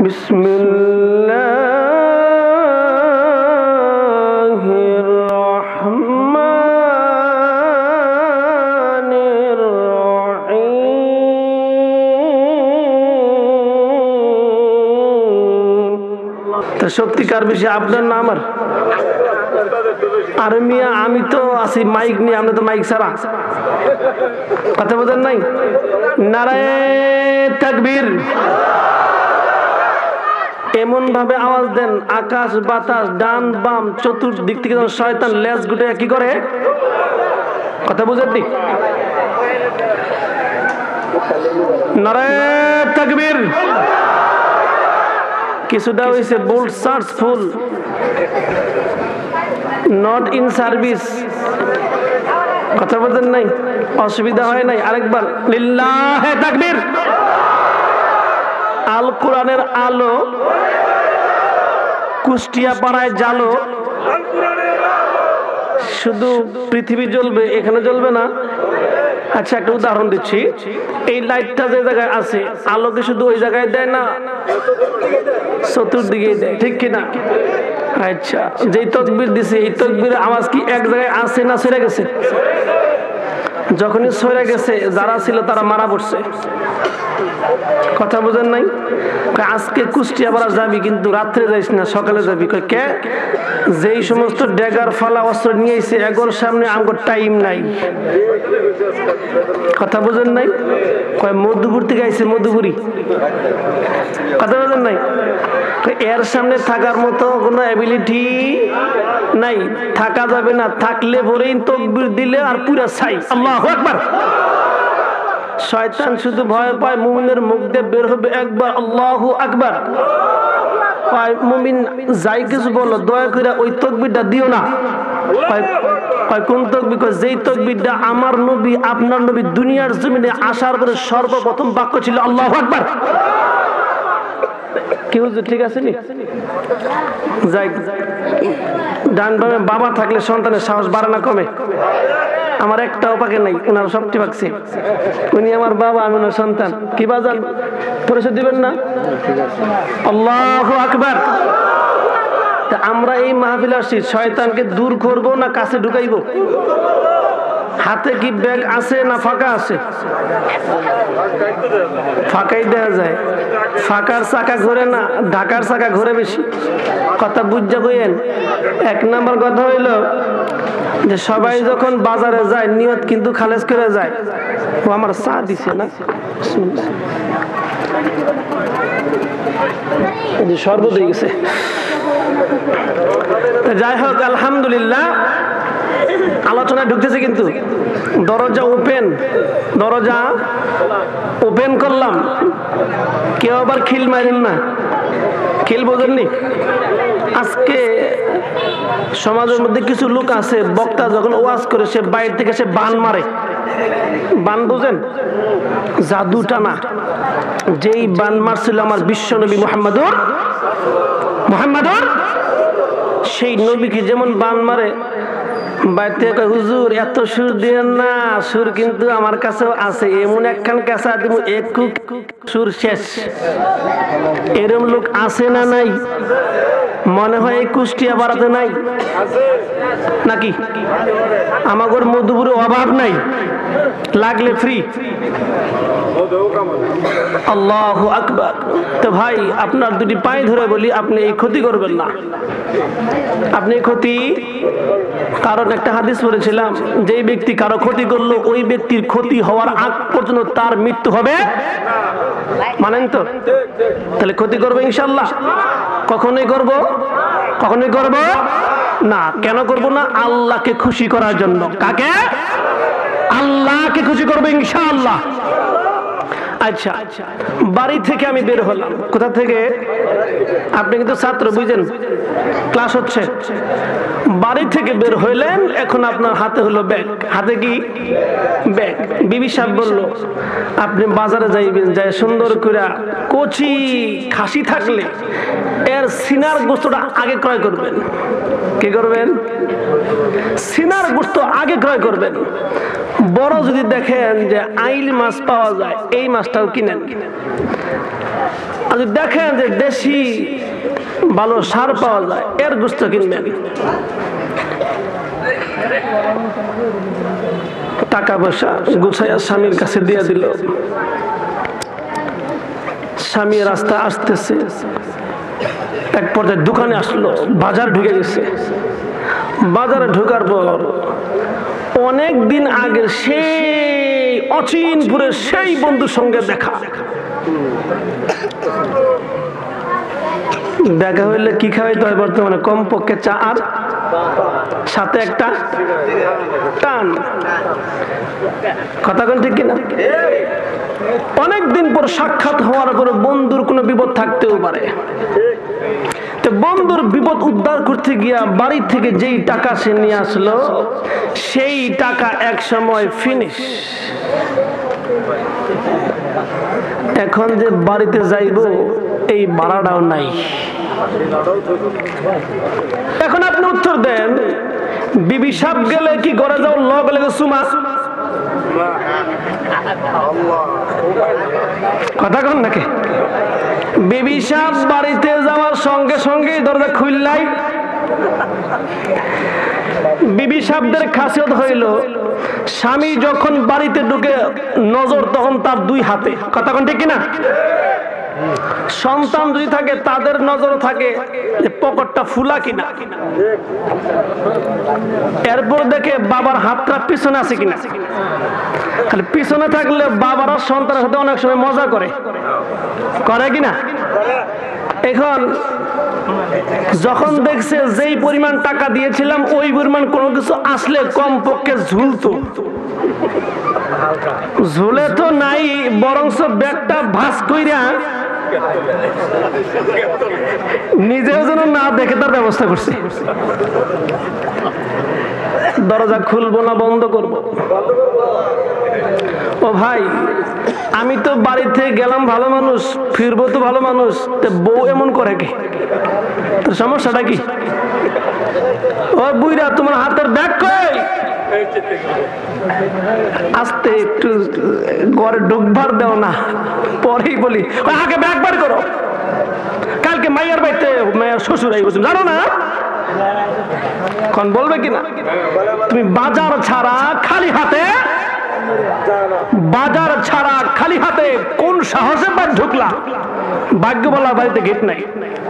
বিসমিল্লাহির রহমানির রহিম। তা সত্যিকার বেশি আপনার না আমার? আরে মিয়া, আমি তো আছি মাইক নিয়ে, আপনি তো মাইক ছাড়া কথা বলেন নাই। নারায়ে তাকবীর। এমন ভাবে আওয়াজ দেন আকাশ বাতাস ডান বাম চতুর্দিক থেকে শয়তান লেজ গুটে কি করে, কথা বুঝেননি? নারায়ে তাকবীর। কিছুটা হয়েছে বোল্ড সার্চফুল, নট ইন সার্ভিস, কথা বলতেন নাই, অসুবিধা হয় নাই। আরেকবার লিল্লাহে তাকবীর। আল কোরআনের আলো কুষ্টিয়া পাড়ায় জ্বালো, শুধু পৃথিবী জ্বলবে, এখানে জ্বলবে না। আচ্ছা, একটা উদাহরণ দিচ্ছি। এই লাইটটা যে জায়গায় আছে, আলোকে শুধু ওই জায়গায় দেয় না, চতুর্দিকে দেয়, ঠিক কিনা? আচ্ছা, যেই তাকবীর দিছে এই তাকবীরের আওয়াজ কি এক জায়গায় আছে না সরে গেছে? যখনই সরে গেছে যারা ছিল তারা মারা পড়ছে, কথা বুঝেন নাই? আজকে কুষ্টিয়া পাড়া যাবি কিন্তু রাত্রে যাইস না, সকালে যাবি। কে? যেই সমস্ত ড্যাগার ফালা অস্ত্র নিয়ে এসে এগোর সামনে আমার টাইম নাই, কথা বুঝেন নাই? কয় মধুপুর থেকে আইসে, মধুপুরি, কথা বুঝেন নাই? এর সামনে থাকার মতো কোনো অ্যাবিলিটি নাই, থাকা যাবে না। থাকলে পরেই তাকবীর দিলে আর পুরা ছাই। আল্লাহু আকবার। শয়তান শুধু ভয় পায় মুমিনের মুখ দিয়ে বের হবে একবার আল্লাহু আকবার। মুমিন যাই কিছু বলো, দয়া করে ওই তাকবীরটা দিও না। কোন তাকবীর? যেই তাকবীরটা আমার নবী আপনার নবী দুনিয়ার জমিনে আসার পরে সর্বপ্রথম বাক্য ছিল আল্লাহু আকবার। কি হুজুর ঠিক আছে নি? যাই, ডান বামে বাবা থাকলে সন্তানের সাহস বাড়ে না কমে? আমার একটাও পাকে নাই, ওনার সবটি পাকছে। উনি আমার বাবা, আমি ওনার সন্তান। কি বাজান পরিচয় দিবেন না? আল্লাহু আকবার। আমরা এই মাহফিলে আসছি শয়তানকে দূর করব না কাছে ঢুকাইব? হাতে কি ব্যাগ আছে না ফাঁকা আছে? ফাঁকাই দেওয়া যায়। ফাঁকার চাকা ঘোরে না, ঢাকার চাকা ঘোরে বেশি, কথা বুঝা কইেন। এক নম্বর কথা হইল যে সবাই যখন বাজারে যায় নিয়ত কিন্তু খালেজ করে যায়। ও আমার চা দিছে না, শরবত হয়ে গেছে। যাই হোক, আলহামদুলিল্লাহ আলোচনায় ঢুকতেছে কিন্তু দরজা ওপেন, দরজা ওপেন করলাম। কেউ আবার খিল মারেন না, খিল বোঝেননি? আজকে সমাজের মধ্যে কিছু লোক আছে, বক্তা যখন ওয়াজ করে সে বাইরে থেকে সে বান মারে। বান বুঝেন? জাদু টানা। যেই বান মারছিল আমার বিশ্ব নবী মুহাম্মদুর, সেই নবীকে যেমন বান মারে, বাইতে কয় হুজুর এত সুর দিয়েন না, সুর কিন্তু আমার কাছেও আছে, এমন একখান কাঁচা দিব একটু সুর শেষ। এরম লোক আছে না নাই? মনে হয় এই কুষ্টিয়া বাড়াতে নাই নাকি? আমাদের মধুপুরে অভাব নাই, লাগলে ফ্রি। আল্লাহু আকবার। তো ভাই, আপনার দুটি পায়ে ধরে বলি, আপনি এই ক্ষতি করবেন না। আপনি ক্ষতি, কারণ একটা হাদিস পড়েছিলাম, যেই ব্যক্তি কারো ক্ষতি করলো ওই ব্যক্তির ক্ষতি হওয়ার আগ পর্যন্ত তার মৃত্যু হবে। মানেন তো? তাহলে ক্ষতি করবো ইনশাল্লাহ? কখনোই করব? কখনোই করব না। কেন করব না? আল্লাহকে খুশি করার জন্য। কাকে? আল্লাহকে খুশি করবো ইনশাআল্লাহ। আচ্ছা, বাড়ি থেকে আমি বের হলাম। কোথা থেকে? আপনি কিন্তু ছাত্র, বুঝেন, ক্লাস হচ্ছে। বাড়ি থেকে বের হইলেন, এখন আপনার হাতে হলো ব্যাগ। হাতে কি? ব্যাগ। বিবি সাহেব বলল আপনি বাজারে যাইবেন, যাই সুন্দর করে কচি খাসি থাকলে এর সিনার গোস্তটা আগে ক্রয় করবেন। কি করবেন? সিনার গোস্ত আগে ক্রয় করবেন। বড় যদি দেখেন যে আইল মাছ পাওয়া যায়, এই মাছটাও কিনেন। আর যদি দেখেন যে দেশি ভালো সার পাওয়া যায়, এর গোশত কিনবেন। টাকা পয়সা গুছাইয়া স্বামীর কাছে দিয়ে দিল। স্বামী রাস্তা আসতেছে, এক পর্যায়ে দোকানে আসলো, বাজার ঢুকে গেছে। বাজারে ঢোকার পর অনেক দিন আগের সেই অচিনপুরের সেই বন্ধুর সঙ্গে দেখা হইলে কি খাওয়াইতে হয় বর্তমানে? কমপক্ষে চা আর সাথে একটা টান। কথা কোন ঠিক কিনা? অনেকদিন পর সাক্ষাৎ হওয়ার পরে বন্ধুর কোনো বিপদ থাকতেও পারে। তো বন্ধুর বিপদ উদ্ধার করতে গিয়া বাড়ি থেকে যেই টাকা সে নিয়ে আসলো, সেই টাকা এক সময় ফিনিশ। এখন যে বাড়িতে যাইব, এই ভাড়াটাও নাই। এখন আপনি উত্তর দেন, বিবি সাপ গেলে কি ঘরে যাও লগে লগে সুমা? কথা কন নাকি? বিবি সাপ বাড়িতে যাওয়ার সঙ্গে সঙ্গে দরজা খুললাই। বিবি সাপদের খাসিয়ত হইল, স্বামী যখন বাড়িতে ঢুকে নজর তখন তার দুই হাতে। কথা কোন ঠিক কিনা? সন্তান যদি থাকে তাদের নজর থাকে যে পকেটটা ফুলা কিনা। এরপর দেখে বাবার হাতটা পিছনে আছে কিনা। খালি পিছনে থাকলে বাবারা সন্তানের সাথে অনেক সময় মজা করে কিনা। এখন যখন দেখছে যেই পরিমাণ টাকা দিয়েছিলাম ওই পরিমাণ কোনো কিছু আসলে কমপক্ষে ঝুলতো, ঝুলে তো নাই, বরংস ব্যাগটা ভাঁজ কইরা নিজেও যেন না দেখে তার ব্যবস্থা করছে। দরজা খুলবো না বন্ধ করব? ও ভাই, আমি তো বাড়িতে গেলাম ভালো মানুষ, ফিরবো তো ভালো মানুষ, বউ এমন করে কি? তোর সমস্যাটা কি? ও বুইরা, তোমার হাতের ব্যাগ কই? আস্তে একটু ঘরে ঢুকবার দেও না, পরেই বলি আগে ব্যাগ বার করো। কালকে মাইয়ার বাড়িতে মায়ের শ্বশুর আই বলছেন, জানো না? কোন বলবে কিনা? তুমি বাজার ছাড়া খালি হাতে কোন সাহসে বাড়ি ঢুকলা? ভাগ্য বলা বাড়িতে গেট নাই,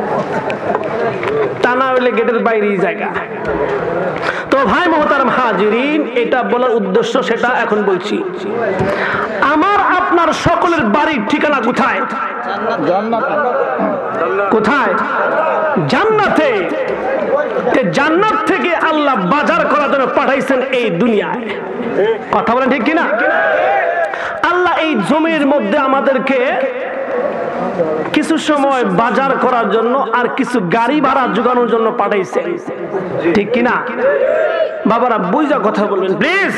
তা না হইলে গেটের বাইরেই জায়গা। তো ভাই মোহতারাম হাজিরিন, এটা বলার উদ্দেশ্য সেটা এখন বলছি। আমার আপনার সকলের বাড়ির ঠিকানা কোথায়? কোথায়? জান্নাতে। জান্নাত থেকে আল্লাহ বাজার করার জন্য পাঠাইছেন এই দুনিয়ায়। কথা বলেন ঠিক কিনা? আল্লাহ এই জমির মধ্যে আমাদেরকে কিছু সময় বাজার করার জন্য আর কিছু গাড়ি ভাড়া জোগানোর জন্য পাঠাইছে, ঠিক কিনা? বাবারা বুঝা কথা বলবেন প্লিজ।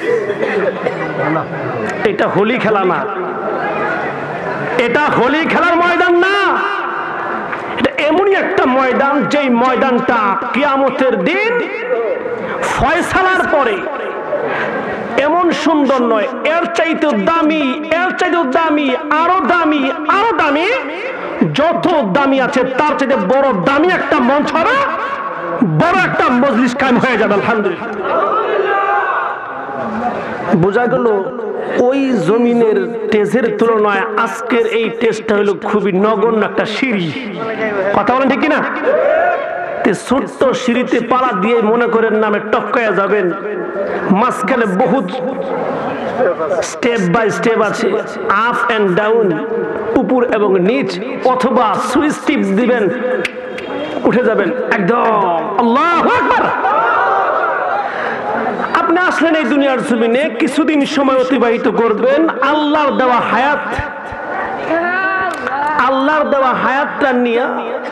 এটা হোলি খেলা না, এটা হোলি খেলার ময়দান না। এটা এমনই একটা ময়দান, যেই ময়দানটা কিয়ামতের দিন ফয়সালার পরে এমন সুন্দর নয়, এর চাইতে দামি, এর চাইতে দামি, আরো দামি, আরো দামি, যত দামি আছে তার চাইতে বড় দামি একটা মঞ্চ হবে, বড় একটা মজলিস কায়েম হয়ে যাবে। আলহামদুলিল্লাহ। বোঝা গেল ওই জমিনের টেজের তুলনায় আজকের এই টেজটা হলো খুবই নগণ্য একটা সিঁড়ি। কথা বলেন ঠিক কিনা? ছোট্ট সিঁড়িতে পাড়া দিয়ে মনে করেন নামে টপকায়া যাবেন, মাঝখানে বহুত স্টেপ বাই স্টেপ আছে, আপ এন্ড ডাউন, উপর এবং নিচ, অথবা সুইচ টিপ দিবেন উঠে যাবেন একদম। আল্লাহু আকবার। আপনি আসলেন এই দুনিয়ার জমিনে, কিছুদিন সময় অতিবাহিত করবেন, আল্লাহর দেওয়া হায়াতটা নিয়ে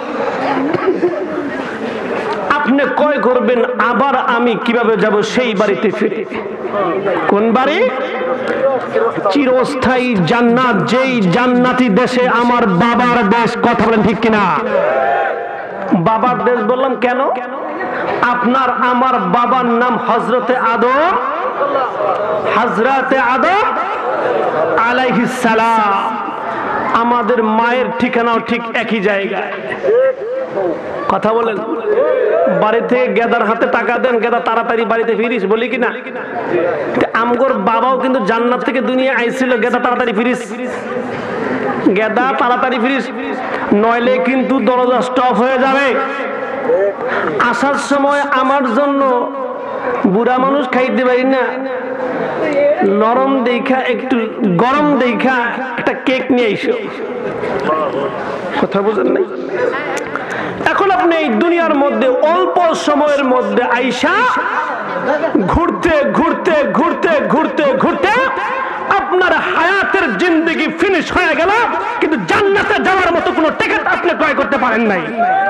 আপনি কয় করবেন আবার আমি কিভাবে যাব সেই বাড়িতে ফিরে। কোন বাড়ি? চিরস্থায়ী জান্নাত, যেই জান্নাতি দেশে আমার বাবার দেশ। কথা বলেন ঠিক কিনা? বাবার দেশ বললাম কেন? আপনার আমার বাবার নাম হযরতে আদম, হযরতে আদম আলাইহিস সালাম। আমাদের মায়ের ঠিকানাও ঠিক একই জায়গায়। কথা বলেন, বাড়ি থেকে গেদার হাতে টাকা দেন, গেদা তাড়াতাড়ি বাড়িতে ফিরিস, বলি কিনা? আমগোর বাবাও কিন্তু জান্নাত থেকে দুনিয়া আইছিল, গেদা তাড়াতাড়ি ফিরিস, গেদা তাড়াতাড়ি ফিরিস, নইলে কিন্তু দরজা স্টপ হয়ে যাবে। আসার সময় আমার জন্য বুড়া মানুষ খাইতে পারি না, নরম দেখা একটু গরম দেখা একটা কেক নিয়ে আইসো। কথা বুঝেন নাই? এখন আপনি এই দুনিয়ার মধ্যে অল্প সময়ের মধ্যে আইসা ঘুরতে ঘুরতে ঘুরতে ঘুরতে ঘুরতে আপনার হায়াতের জিন্দেগি ফিনিশ হয়ে গেল, কিন্তু জান্নাতে যাওয়ার মতো কোনো টিকিট আপনি ক্রয় করতে পারেন নাই।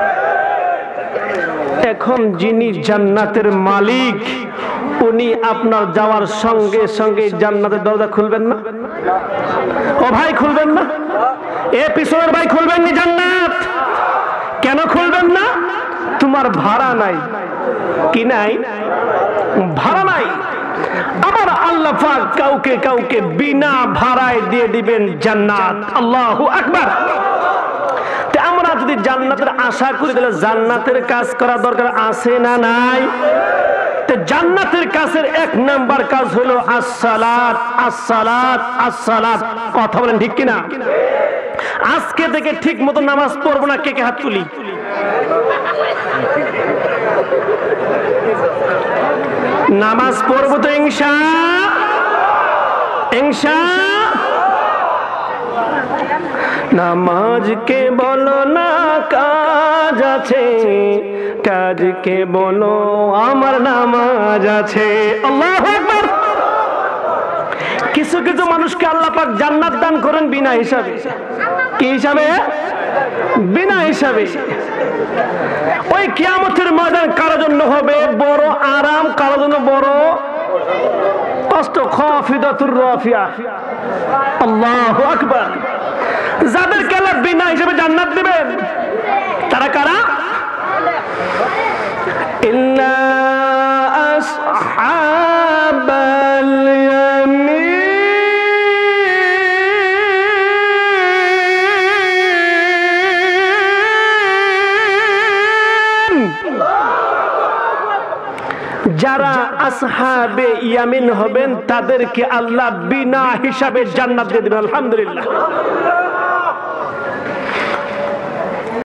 এখন যিনি জান্নাতের মালিক, উনি আপনার যাওয়ার সঙ্গে সঙ্গে জান্নাতের দরজা খুলবেন না? ও ভাই খুলবেন না? এ পিছনের ভাই খুলবেন না জান্নাত? কেন খুলবেন না? তোমার ভাড়া নাই। কি নাই? ভাড়া নাই। আমার আল্লাহ পাক কাউকে কাউকে বিনা ভাড়ায় দিয়ে দিবেন জান্নাত। আল্লাহু আকবার। আমরা যদি জান্নাতের আশা করি তাহলে জান্নাতের কাজ করা দরকার আছে না নাই? জান্নাতের কাজের এক নাম্বার কাজ হলো আসসালাত, আসসালাত, আসসালাত। কথা বলেন ঠিক কিনা? আজকে থেকে ঠিক মতো নামাজ পড়বো না, কে কে হাত তুলি? নামাজ পড়বো তো ইনশাআল্লাহ। নামাজকে বলো না কাজ আছে, কাজকে বলো আমার নামাজ আছে। আল্লাহু আকবার। কিছু কিছু মানুষকে আল্লাহ পাক জান্নাত দান করেন বিনা হিসাবে। কি হিসাবে? বিনা হিসাবে। ওই কিয়ামতের ময়দান কারোর জন্য হবে বড় আরাম, কারোর জন্য বড় কষ্ট। খাফিদাতুর রাফিয়া। আল্লাহু আকবার। যাদেরকে আল্লাহ বিনা হিসাবে জান্নাত দিবেন তারা কারা? ইন্না আসহাবাল ইয়ামিন, যারা আসহাবে ইয়ামিন হবেন তাদেরকে আল্লাহ বিনা হিসাবে জান্নাত দিয়ে দিবেন। আলহামদুলিল্লাহ।